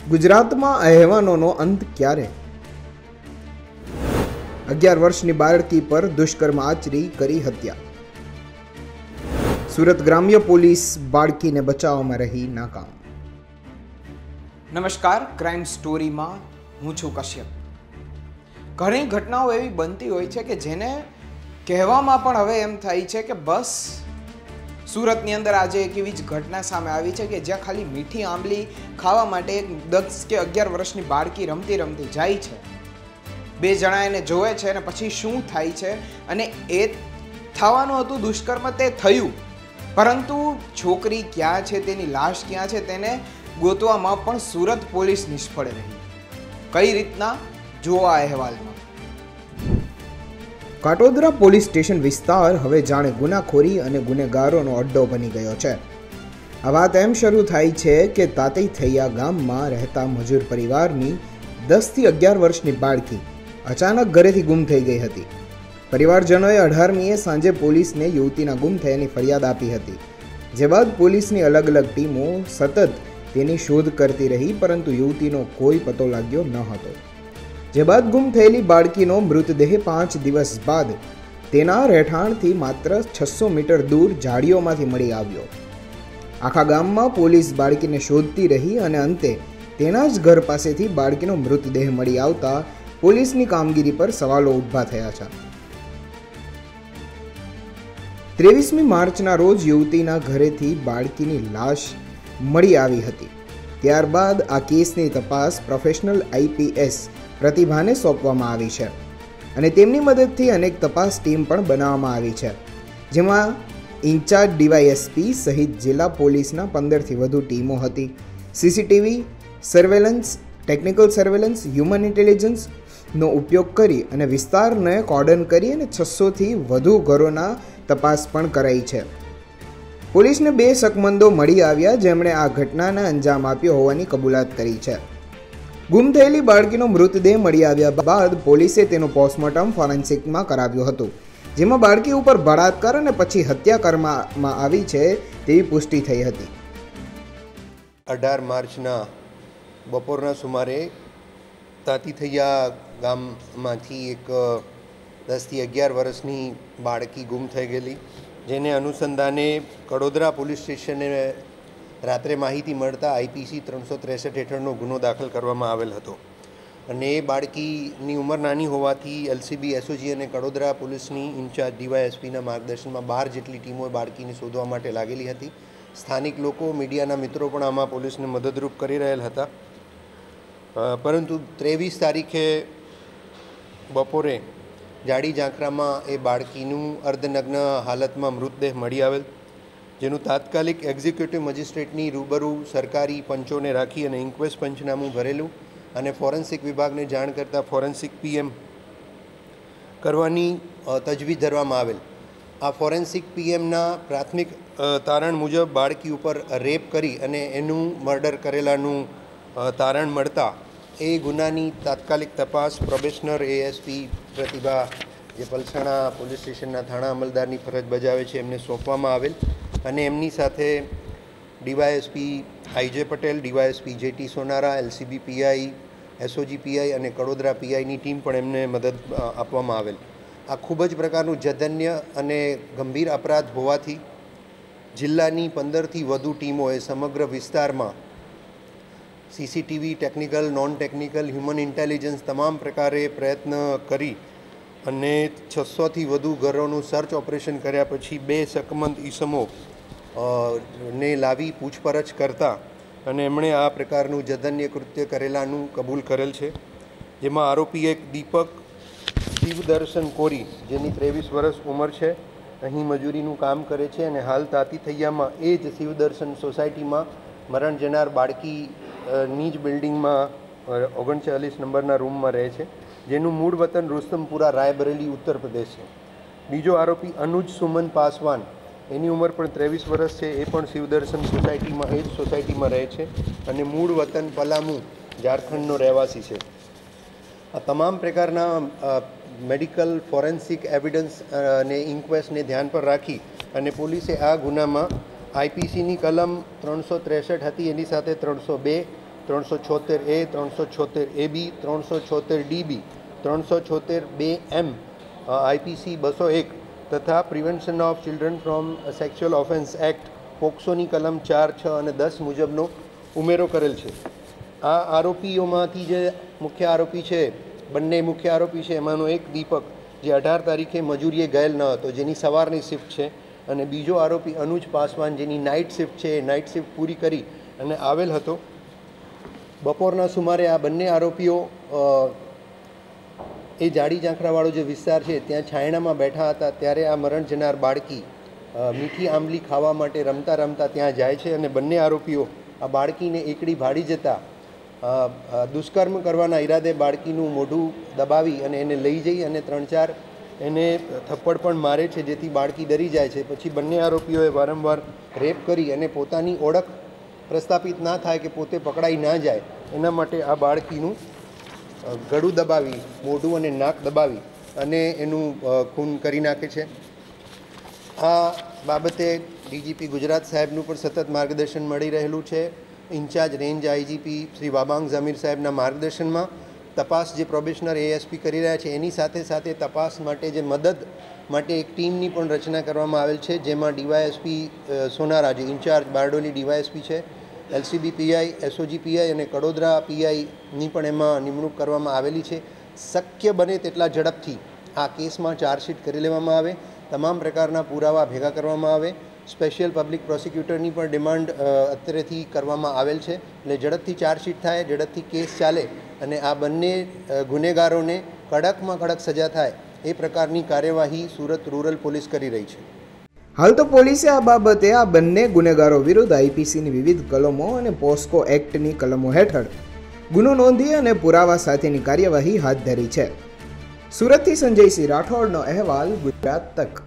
ગુજરાતમાં અહેવાનોનો અંત ક્યારે? 11 વર્ષની બાળકી પર દુષ્કર્મ આચરી કરી હત્યા. સુરત ગ્રામ્ય પોલીસ બાળકીને બચાવવામાં રહી નાકામ. નમસ્કાર, ક્રાઇમ સ્ટોરીમાં હું છું કશ્યપ. ઘણી ઘટનાઓ એવી બનતી હોય છે કે જેને કહેવામાં પણ હવે એમ થાય છે કે બસ. સુરતની અંદર આજે એક એવી જ ઘટના સામે આવી છે કે જ્યાં ખાલી મીઠી આંબલી ખાવા માટે એક 10 કે 11 વર્ષની બાળકી રમતી રમતી જાય છે. બે જણા એને જોવે છે અને પછી શું થાય છે, અને એ થવાનું હતું દુષ્કર્મ, તે થયું, પરંતુ છોકરી ક્યાં છે, તેની લાશ ક્યાં છે, તેને ગોતવામાં પણ સુરત પોલીસ નિષ્ફળ રહી. કઈ રીતના, જોવા અહેવાલમાં. કાટોદરા પોલીસ સ્ટેશન વિસ્તાર હવે જાણે ગુનાખોરી અને ગુનેગારોનો અડ્ડો બની ગયો છે. આ વાત એમ શરૂ થાય છે કે તાતૈથૈયા ગામમાં રહેતા મજૂર પરિવારની 10 થી 11 વર્ષની બાળકી અચાનક ઘરેથી ગુમ થઈ ગઈ હતી. પરિવારજનોએ 18મીએ સાંજે પોલીસને યુવતીના ગુમ થયાની ફરિયાદ આપી હતી. જે બાદ પોલીસની અલગ અલગ ટીમો સતત તેની શોધ કરતી રહી, પરંતુ યુવતીનો કોઈ પતો લાગ્યો ન હતો. જે બાદ ગુમ થયેલી બાળકીનો મૃતદેહ 5 દિવસ બાદ તેના રહેઠાણથી માત્ર 600 મીટર દૂર ઝાડીઓમાંથી મળી આવ્યો. આખા ગામમાં પોલીસ બાળકીને શોધતી રહી અને અંતે તેના જ ઘર પાસેથી બાળકીનો મૃતદેહ મળી આવતા પોલીસની કામગીરી પર સવાલો ઊભા થયા છે. 23મી માર્ચના રોજ યુવતીના ઘરેથી બાળકીની લાશ મળી આવી હતી. ત્યારબાદ આ કેસની તપાસ પ્રોફેશનલ આઈપીએસ પ્રતિભાને સોંપવામાં આવી છે અને તેમની મદદથી અનેક તપાસ ટીમ પણ બનાવવામાં આવી છે, જેમાં ઇન્ચાર્જ ડીવાયએસપી સહિત જિલ્લા પોલીસના 15થી વધુ ટીમો હતી. CCTV surveillance, technical surveillance, human ઇન્ટેલિજન્સનો ઉપયોગ કરી અને વિસ્તારને કોર્ડન કરી અને 600થી વધુ ઘરોના તપાસ પણ કરાઈ છે. પોલીસને 2 શકમંદો મળી આવ્યા જેમણે આ ઘટનાને અંજામ આપ્યો હોવાની કબૂલાત કરી છે. ગુમ થયેલી બાળકીનો મૃતદેહ મળી આવ્યા બાદ પોલીસે તેનું પોસ્ટમોર્ટમ ફોરેન્સિકમાં કરાવ્યું હતું, જેમાં બાળકી ઉપર બળાત્કાર અને પછી હત્યા કરવામાં આવી છે તેવી પુષ્ટિ થઈ હતી. 18 માર્ચના બપોરના સુમારે તાતીથૈયા ગામમાંથી એક 10 થી 11 વર્ષની બાળકી ગુમ થઈ ગયેલી, જેને અનુસંધાને કડોદરા પોલીસ સ્ટેશને રાત્રે માહિતી મળતા આઈપીસી 363 હેઠળનો ગુનો દાખલ કરવામાં આવેલ હતો. અને એ બાળકીની ઉંમર નાની હોવાથી એલસીબી, એસઓજી અને કડોદરા પોલીસની ઇન્ચાર્જ ડીવાયએસપીના માર્ગદર્શનમાં 12 જેટલી ટીમો બાળકીને શોધવા માટે લાગેલી હતી. સ્થાનિક લોકો, મીડિયાના મિત્રો પણ આમાં પોલીસને મદદરૂપ કરી રહેલ હતા. પરંતુ 23 તારીખે બપોરે જાડી ઝાંખરામાં એ બાળકીનું અર્ધનગ્ન હાલતમાં મૃતદેહ મળી આવેલ, જેનું તાત્કાલિક એક્ઝિક્યુટિવ મજિસ્ટ્રેટની રૂબરૂ સરકારી પંચોને રાખી અને ઇન્ક્વેસ્ટ પંચનામું ભરેલું અને ફોરેન્સિક વિભાગને જાણ કરતાં ફોરેન્સિક પીએમ કરવાની તજવીજ ધરવામાં આવેલ. આ ફોરેન્સિક પીએમના પ્રાથમિક તારણ મુજબ બાળકી ઉપર રેપ કરી અને એનું મર્ડર કરેલાનું તારણ મળતા એ ગુનાની તાત્કાલિક તપાસ પ્રોબેશનર એએસપી પ્રતિભા, જે પલસાણા પોલીસ સ્ટેશનના થાણા અમલદારની ફરજ બજાવે છે, એમને સોંપવામાં આવેલ. અને એમની સાથે DYSP IJ Patel, DYSP JT Sonara, LCB PI, SOG PI અને કડોદરા પીઆઈની ટીમ પણ એમને મદદ આપવામાં આવેલ. આ ખૂબ જ પ્રકારનું જધન્ય અને ગંભીર અપરાધ હોવાથી જિલ્લાની 15થી વધુ ટીમોએ સમગ્ર વિસ્તારમાં CCTV, technical, non technical, human intelligence તમામ પ્રકારે પ્રયત્ન કરી અને 600થી વધુ ઘરોનું સર્ચ ઓપરેશન કર્યા પછી 2 શકમંદ ઈસમો ને લાવી પૂછપરછ કરતા અને એમણે આ પ્રકારનું જધન્ય કૃત્ય કરેલાનું કબૂલ કરેલ છે. જેમાં આરોપી એક દીપક શિવદર્શન કોરી, જેની 23 વર્ષ ઉંમર છે, અહીં મજૂરીનું કામ કરે છે અને હાલ તાતીથૈયામાં એ જ શિવદર્શન સોસાયટીમાં મરણ જનાર બાળકીની જ બિલ્ડિંગમાં 39 નંબરના રૂમમાં રહે છે, જેનું મૂળ વતન રુસ્તમપુરા, રાયબરેલી, ઉત્તર પ્રદેશ છે. બીજો આરોપી અનુજ સુમન પાસવાન, એની ઉંમર પણ 23 વર્ષ છે, એ પણ શિવદર્શન સોસાયટીમાં એ જ સોસાયટીમાં રહે છે અને મૂળ વતન પલામુ, ઝારખંડનો રહેવાસી છે. આ તમામ પ્રકારના મેડિકલ, ફોરેન્સિક એવિડન્સ અને ઇન્ક્વેસ્ટને ધ્યાન પર રાખી અને પોલીસે આ ગુનામાં આઈપીસીની કલમ 363 હતી, એની સાથે 302 376A, 376AB, 376DB, 376(2)M, IPC 201 તથા prevention of children from sexual offence act પોક્સોની કલમ 4, 6 અને 10 મુજબનો ઉમેરો કરેલ છે. આ આરોપીઓમાંથી જે મુખ્ય આરોપી છે, બંને મુખ્ય આરોપી છે, એમાંનો એક દીપક જે 18 તારીખે મજૂરીએ ગયેલ ન હતો, જેની સવારની શિફ્ટ છે, અને બીજો આરોપી અનુજ પાસવાન જેની નાઇટ શિફ્ટ છે, એ નાઇટ શિફ્ટ પૂરી કરી અને આવેલ હતો. બપોરના સુમારે આ બંને આરોપીઓ એ જાડી ઝાંખરાવાળો જે વિસ્તાર છે ત્યાં છાયણામાં બેઠા હતા, ત્યારે આ મરણ જનાર બાળકી મીઠી આંબલી ખાવા માટે રમતા રમતા ત્યાં જાય છે અને બંને આરોપીઓ આ બાળકીને એકડી ભાડી જતા દુષ્કર્મ કરવાના ઈરાદે બાળકીનું મોઢું દબાવી અને એને લઈ જઈ અને 3-4 એને થપ્પડ પણ મારે છે, જેથી બાળકી ડરી જાય છે. પછી બંને આરોપીઓએ વારંવાર રેપ કરી અને પોતાની ઓળખ પ્રસ્થાપિત ના થાય કે પોતે પકડાઈ ના જાય એના માટે આ બાળકીનું ગળું દબાવી, મોઢું અને નાક દબાવી અને એનું ખૂન કરી નાખે છે. આ બાબતે ડીજીપી ગુજરાત સાહેબનું પણ સતત માર્ગદર્શન મળી રહેલું છે. Incharge range IGP Shri Wabang Jamir સાહેબના માર્ગદર્શનમાં તપાસ જે પ્રોબેશનર એએસપી કરી રહ્યા છે, એની સાથે સાથે તપાસ માટે જે મદદ માટે એક ટીમની પણ રચના કરવામાં આવેલ છે, જેમાં ડીવાયએસપી સોનારા જે ઇન્ચાર્જ બારડોલી ડીવાયએસપી છે, એલસીબી પીઆઈ, એસઓજી પીઆઈ અને કડોદરા પીઆઈની પણ એમાં નિમણૂક કરવામાં આવેલી છે. શક્ય બને તેટલા ઝડપથી આ કેસમાં ચાર્જશીટ કરી લેવામાં આવે, તમામ પ્રકારના પુરાવા ભેગા કરવામાં આવે. સ્પેશિયલ પબ્લિક પ્રોસિક્યુટરની પણ ડિમાન્ડ અત્યારેથી કરવામાં આવેલ છે, એટલે ઝડપથી ચાર્જશીટ થાય, ઝડપથી કેસ ચાલે અને આ બંને ગુનેગારોને કડકમાં કડક સજા થાય એ પ્રકારની કાર્યવાહી સુરત રૂરલ પોલીસ કરી રહી છે. હાલ તો પોલીસે આ બાબતે આ બંને ગુનેગારો વિરુદ્ધ આઈપીસીની વિવિધ કલમો અને પોસ્કો એક્ટની કલમો હેઠળ ગુનો નોંધી અને પુરાવા સાથેની કાર્યવાહી હાથ ધરી છે. સુરતથી સંજયસિંહ રાઠોડનો અહેવાલ, ગુજરાત તક.